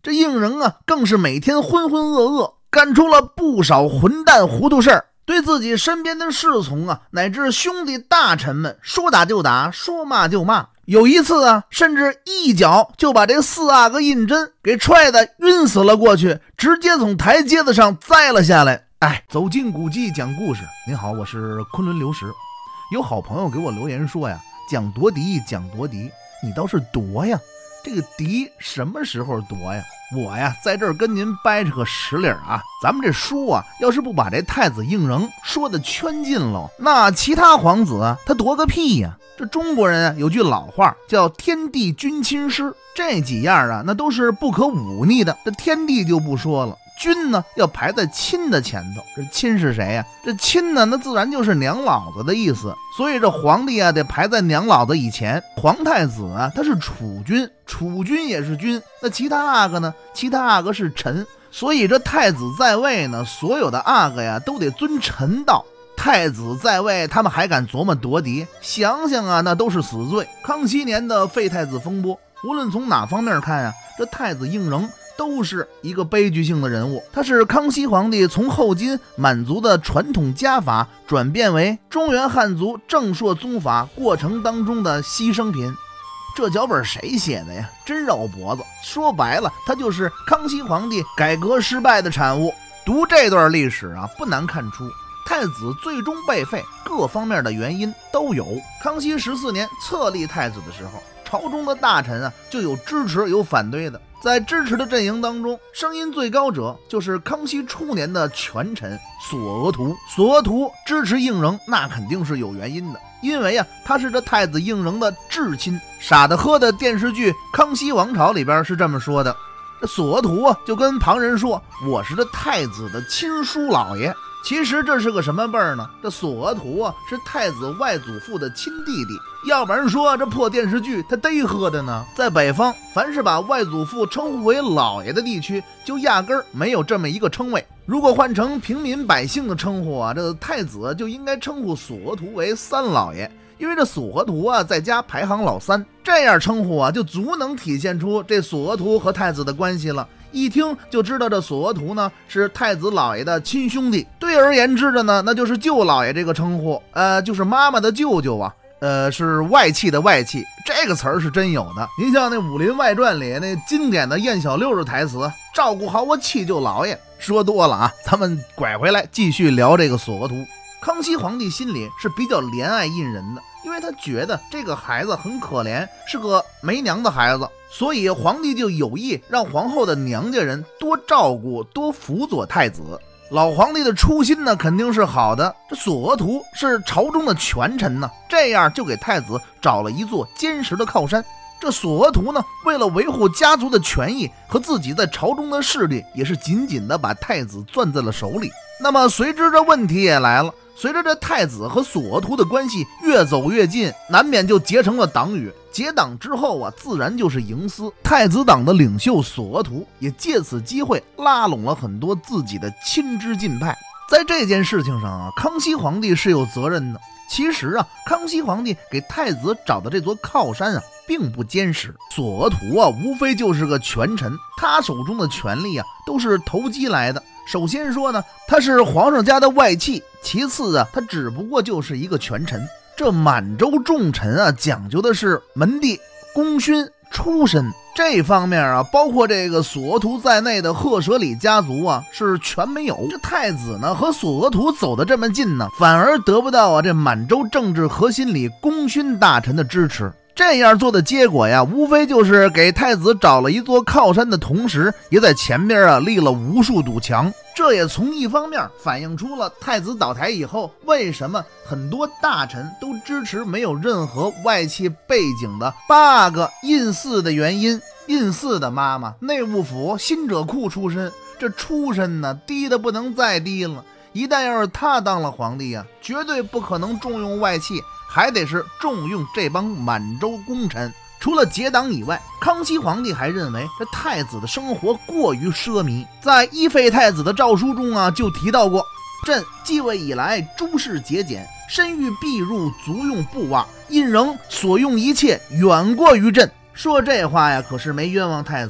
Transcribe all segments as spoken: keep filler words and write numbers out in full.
这应仁啊更是每天浑浑噩噩，干出了不少混蛋糊涂事儿，对自己身边的侍从啊乃至兄弟大臣们说打就打，说骂就骂。有一次啊，甚至一脚就把这四阿哥胤禛给踹得晕死了过去，直接从台阶子上栽了下来。哎，走进古迹讲故事。您好，我是昆仑流石。有好朋友给我留言说呀，讲夺嫡讲夺嫡，你倒是夺呀，这个嫡什么时候夺呀？我呀在这儿跟您掰扯个实理啊，咱们这书啊要是不把这太子胤禛说的圈尽了，那其他皇子啊他夺个屁呀！这中国人啊有句老话叫天地君亲师，这几样啊那都是不可忤逆的。这天地就不说了，君呢要排在亲的前头。这亲是谁呀？这亲呢那自然就是娘老子的意思，所以这皇帝啊得排在娘老子以前。皇太子啊他是储君，储君也是君，那其他阿哥呢？其他阿哥是臣，所以这太子在位呢，所有的阿哥呀都得遵臣道。太子在位，他们还敢琢磨夺嫡？想想啊，那都是死罪。康熙年的废太子风波，无论从哪方面看啊，这太子胤禛都是一个悲剧性的人物。他是康熙皇帝从后金满族的传统家法转变为中原汉族正朔宗法过程当中的牺牲品。这脚本谁写的呀？真绕脖子。说白了，他就是康熙皇帝改革失败的产物。读这段历史啊，不难看出太子最终被废，各方面的原因都有。康熙十四年册立太子的时候，朝中的大臣啊就有支持有反对的。在支持的阵营当中，声音最高者就是康熙初年的权臣索额图。索额图支持胤禛，那肯定是有原因的，因为啊他是这太子胤禛的至亲。傻的喝的电视剧《康熙王朝》里边是这么说的，这索额图啊就跟旁人说，我是这太子的亲叔老爷。其实这是个什么辈儿呢？这索额图啊是太子外祖父的亲弟弟，要不然说这破电视剧他嘚喝的呢。在北方，凡是把外祖父称呼为老爷的地区，就压根儿没有这么一个称谓。如果换成平民百姓的称呼啊，这太子就应该称呼索额图为三老爷，因为这索额图啊在家排行老三，这样称呼啊就足能体现出这索额图和太子的关系了。一听就知道这索额图呢是太子老爷的亲兄弟，对而言之的呢那就是舅老爷这个称呼，呃就是妈妈的舅舅啊，呃是外戚的外戚，这个词儿是真有的。您像那《武林外传》里那经典的燕小六的台词，照顾好我七舅老爷。说多了啊，咱们拐回来继续聊这个索额图。康熙皇帝心里是比较怜爱胤禛的，因为他觉得这个孩子很可怜，是个没娘的孩子，所以皇帝就有意让皇后的娘家人多照顾多辅佐太子。老皇帝的初心呢肯定是好的，这索额图是朝中的权臣呢，这样就给太子找了一座坚实的靠山。这索额图呢为了维护家族的权益和自己在朝中的势力，也是紧紧的把太子攥在了手里。那么随之这问题也来了，随着这太子和索额图的关系越走越近，难免就结成了党羽。结党之后啊，自然就是营私。太子党的领袖索额图也借此机会拉拢了很多自己的亲支近派。在这件事情上啊，康熙皇帝是有责任的。其实啊，康熙皇帝给太子找的这座靠山啊，并不坚实。索额图啊，无非就是个权臣，他手中的权力啊，都是投机来的。首先说呢，他是皇上家的外戚，其次啊，他只不过就是一个权臣。这满洲重臣啊，讲究的是门第、功勋、出身这方面啊，包括这个索额图在内的赫舍里家族啊，是全没有。这太子呢和索额图走得这么近呢，反而得不到啊这满洲政治核心里功勋大臣的支持。这样做的结果呀，无非就是给太子找了一座靠山的同时，也在前边啊立了无数堵墙。这也从一方面反映出了太子倒台以后，为什么很多大臣都支持没有任何外戚背景的八个胤祀的原因。胤祀的妈妈内务府辛者库出身，这出身呢低的不能再低了。一旦要是他当了皇帝啊，绝对不可能重用外戚，还得是重用这帮满洲功臣。除了结党以外，康熙皇帝还认为这太子的生活过于奢靡。在依废太子的诏书中啊，就提到过：朕继位以来，诸事节俭，身欲必入，足用布袜，胤禛所用一切远过于朕。说这话呀，可是没冤枉太子。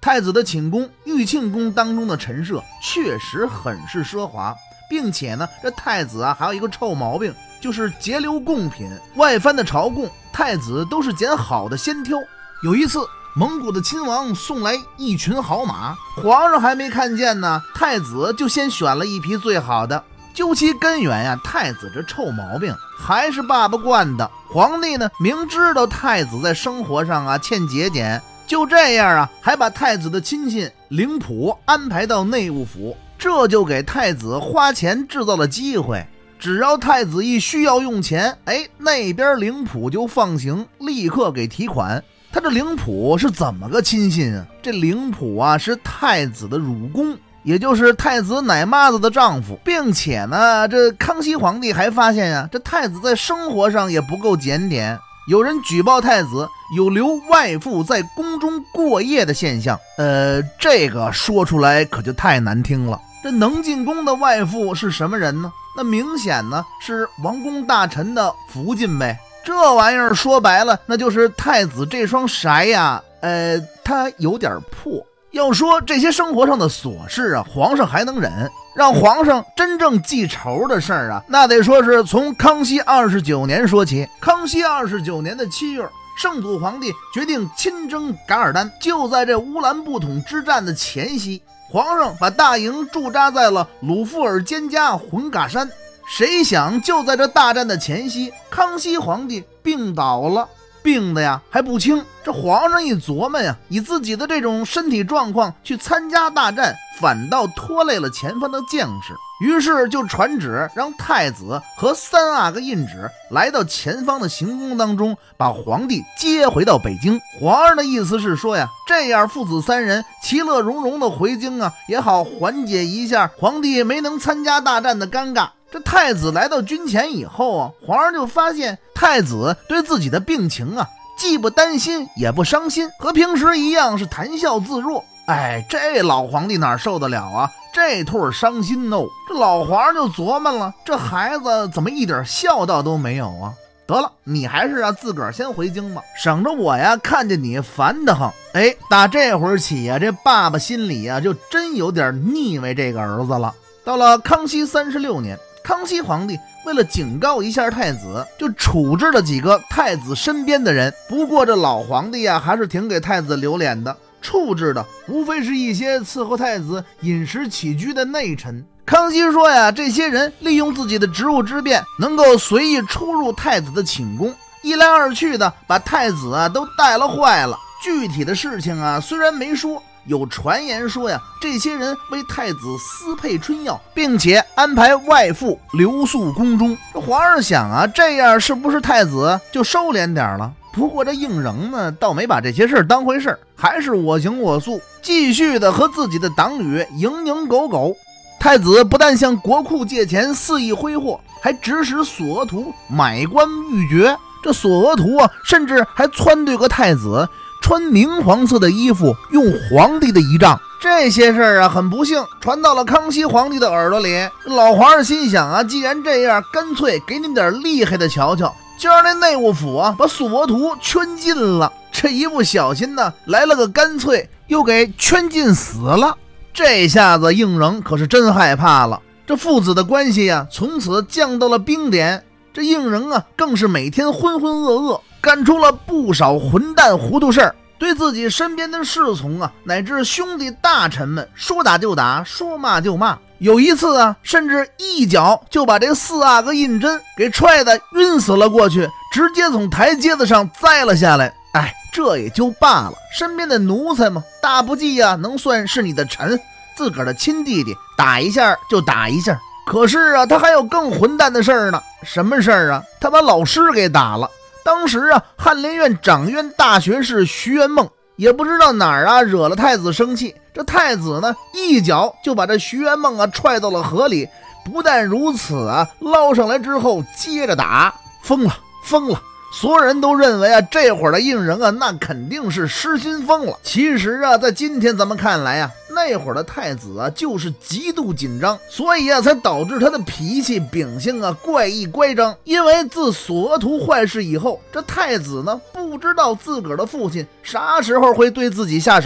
太子的寝宫玉庆宫当中的陈设确实很是奢华，并且呢，这太子啊还有一个臭毛病，就是节流贡品。外藩的朝贡，太子都是拣好的先挑。有一次，蒙古的亲王送来一群好马，皇上还没看见呢，太子就先选了一匹最好的。究其根源呀，太子这臭毛病还是爸爸惯的。皇帝呢，明知道太子在生活上啊欠节俭，就这样啊，还把太子的亲信灵甫安排到内务府，这就给太子花钱制造了机会。只要太子一需要用钱，哎，那边灵甫就放行，立刻给提款。他这灵甫是怎么个亲信啊？这灵甫啊是太子的乳公，也就是太子奶妈子的丈夫，并且呢，这康熙皇帝还发现呀，这太子在生活上也不够检点。有人举报太子有留外父在宫中过夜的现象，呃，这个说出来可就太难听了。这能进宫的外父是什么人呢？那明显呢是王公大臣的福晋呗。这玩意儿说白了，那就是太子这双筛呀，呃，他有点破。要说这些生活上的琐事啊，皇上还能忍，让皇上真正记仇的事儿啊，那得说是从康熙二十九年说起。康熙二十九年的七月，圣祖皇帝决定亲征噶尔丹。就在这乌兰布统之战的前夕，皇上把大营驻扎在了鲁富尔坚加浑嘎山。谁想就在这大战的前夕，康熙皇帝病倒了，病的呀还不轻。这皇上一琢磨呀，以自己的这种身体状况去参加大战，反倒拖累了前方的将士。于是就传旨让太子和三阿哥胤旨来到前方的行宫当中，把皇帝接回到北京。皇上的意思是说呀，这样父子三人其乐融融的回京啊，也好缓解一下皇帝没能参加大战的尴尬。这太子来到军前以后啊，皇上就发现太子对自己的病情啊，既不担心也不伤心，和平时一样是谈笑自若。哎，这老皇帝哪受得了啊？这兔伤心哦。这老皇上就琢磨了，这孩子怎么一点孝道都没有啊？得了，你还是啊自个儿先回京吧，省着我呀看见你烦得慌。哎，打这会儿起呀，这爸爸心里呀就真有点腻歪这个儿子了。到了康熙三十六年，康熙皇帝为了警告一下太子，就处置了几个太子身边的人。不过这老皇帝呀还是挺给太子留脸的，处置的无非是一些伺候太子饮食起居的内臣。康熙说呀，这些人利用自己的职务之便，能够随意出入太子的寝宫，一来二去的把太子啊都带了坏了。具体的事情啊虽然没说，有传言说呀，这些人为太子私配春药，并且安排外父留宿宫中。这皇上想啊，这样是不是太子就收敛点了？不过这应仁呢，倒没把这些事当回事，还是我行我素，继续的和自己的党羽蝇营狗苟。太子不但向国库借钱肆意挥霍，还指使索额图买官鬻爵。这索额图啊，甚至还撺掇个太子穿明黄色的衣服，用皇帝的仪仗。这些事儿啊，很不幸传到了康熙皇帝的耳朵里。老皇上心想啊，既然这样，干脆给你们点厉害的瞧瞧，就让那内务府啊把索额图圈禁了。这一不小心呢，来了个干脆，又给圈禁死了。这下子应仁可是真害怕了，这父子的关系啊，从此降到了冰点。这应仁啊，更是每天浑浑噩噩，干出了不少混蛋糊涂事儿，对自己身边的侍从啊，乃至兄弟大臣们说打就打，说骂就骂。有一次啊，甚至一脚就把这四阿哥胤禛给踹得晕死了过去，直接从台阶子上栽了下来。哎，这也就罢了，身边的奴才嘛，大不济啊，能算是你的臣，自个儿的亲弟弟打一下就打一下。可是啊，他还有更混蛋的事儿呢。什么事儿啊？他把老师给打了。当时啊，翰林院掌院大学士徐元梦也不知道哪儿啊惹了太子生气，这太子呢一脚就把这徐元梦啊踹到了河里。不但如此啊，捞上来之后接着打。疯了疯了！所有人都认为啊，这会儿的应仁啊，那肯定是失心疯了。其实啊，在今天咱们看来啊，那会儿的太子啊，就是极度紧张，所以啊，才导致他的脾气秉性啊怪异乖张。因为自索额图坏事以后，这太子呢，不知道自个儿的父亲啥时候会对自己下手。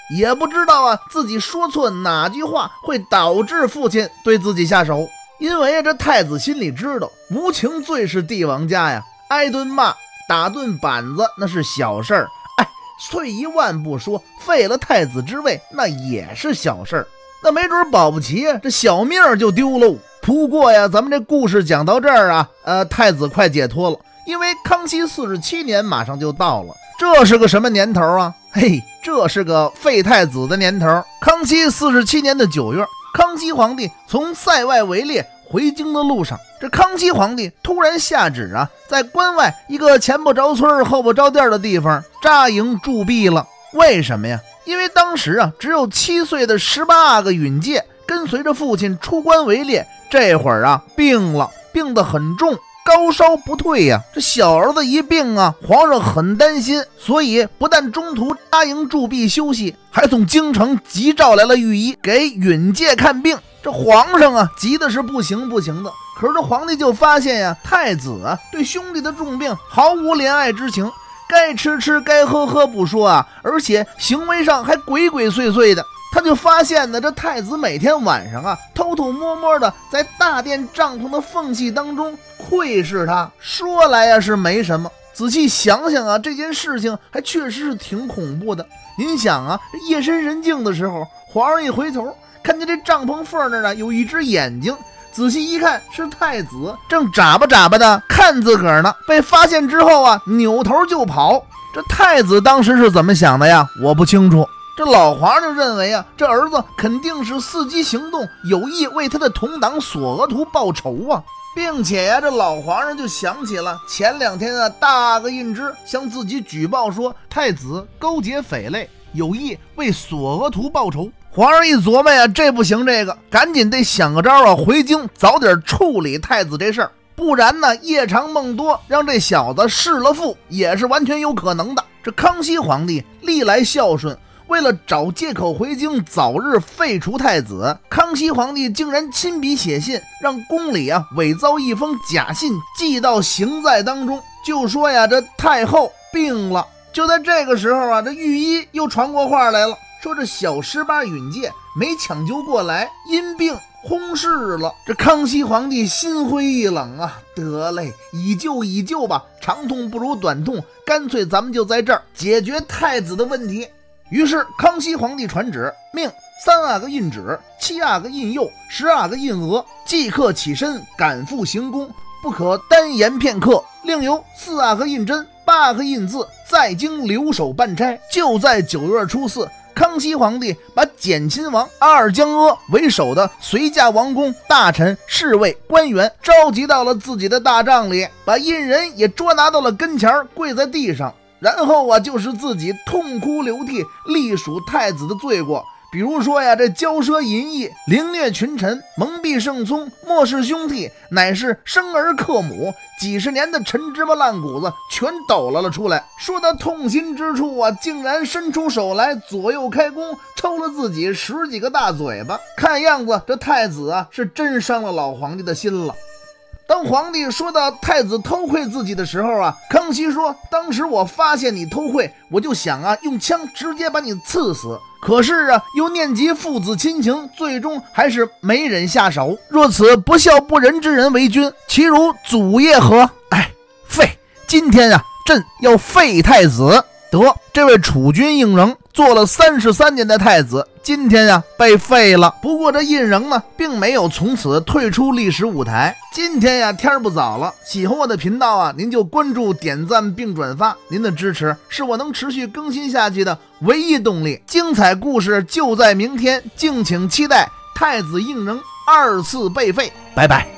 也不知道啊自己说错哪句话会导致父亲对自己下手。因为啊这太子心里知道，无情最是帝王家呀，挨顿骂打顿板子那是小事儿，哎，退一万步说，废了太子之位那也是小事儿，那没准保不齐啊这小命就丢喽。不过呀咱们这故事讲到这儿啊，呃太子快解脱了，因为康熙四十七年马上就到了。这是个什么年头啊？嘿，这是个废太子的年头。康熙四十七年的九月，康熙皇帝从塞外围猎回京的路上，这康熙皇帝突然下旨啊，在关外一个前不着村后不着店的地方扎营驻避了。为什么呀？因为当时啊只有七岁的十八阿哥允介跟随着父亲出关围猎，这会儿啊病了，病得很重，高烧不退呀、啊。这小儿子一病啊，皇上很担心，所以不但中途扎营驻避休息，还从京城急召来了御医给允介看病。这皇上啊急的是不行不行的，可是这皇帝就发现呀、啊，太子啊对兄弟的重病毫无怜爱之情，该吃吃该喝喝不说啊，而且行为上还鬼鬼祟祟的。他就发现呢，这太子每天晚上啊偷偷摸摸的在大殿帐篷的缝隙当中窥视他。说来呀是没什么，仔细想想啊，这件事情还确实是挺恐怖的。您想啊，夜深人静的时候，皇上一回头看见这帐篷缝那儿呢有一只眼睛，仔细一看是太子正眨巴眨巴的看自个儿呢。被发现之后啊扭头就跑。这太子当时是怎么想的呀？我不清楚。这老皇上认为啊，这儿子肯定是伺机行动，有意为他的同党索额图报仇啊，并且呀、啊，这老皇上就想起了前两天啊，大阿哥胤之向自己举报说太子勾结匪类，有意为索额图报仇。皇上一琢磨呀，这不行，这个赶紧得想个招啊，回京早点处理太子这事儿，不然呢，夜长梦多，让这小子弑了父也是完全有可能的。这康熙皇帝历来孝顺。为了找借口回京，早日废除太子，康熙皇帝竟然亲笔写信，让宫里啊伪造一封假信，寄到行在当中，就说呀这太后病了。就在这个时候啊，这御医又传过话来了，说这小十八允介没抢救过来，因病薨逝了。这康熙皇帝心灰意冷啊，得嘞，以救以救吧，长痛不如短痛，干脆咱们就在这儿解决太子的问题。于是康熙皇帝传旨，命三阿哥胤祉、七阿哥胤佑、十阿哥胤额即刻起身赶赴行宫，不可单言片刻。另由四阿哥胤禛、八阿哥胤字在京留守办差。就在九月初四，康熙皇帝把简亲王阿尔江阿为首的随驾王公、大臣、侍卫、官员召集到了自己的大帐里，把胤人也捉拿到了跟前，跪在地上。然后啊，就是自己痛哭流涕，隶属太子的罪过，比如说呀，这骄奢淫逸、凌虐群臣、蒙蔽圣聪、漠视兄弟，乃是生儿克母，几十年的陈芝麻烂谷子全抖了了出来。说到痛心之处啊，竟然伸出手来左右开弓，抽了自己十几个大嘴巴。看样子这太子啊是真伤了老皇帝的心了。当皇帝说到太子偷窥自己的时候啊，康熙说，当时我发现你偷窥，我就想啊用枪直接把你刺死，可是啊又念及父子亲情，最终还是没忍下手。若此不孝不仁之人为君，其如祖业何？哎，废！今天啊朕要废太子。得，这位储君胤禛做了三十三年的太子，今天呀被废了。不过这胤禛呢并没有从此退出历史舞台。今天呀天不早了，喜欢我的频道啊，您就关注点赞并转发，您的支持是我能持续更新下去的唯一动力。精彩故事就在明天，敬请期待太子胤禛二次被废。拜拜。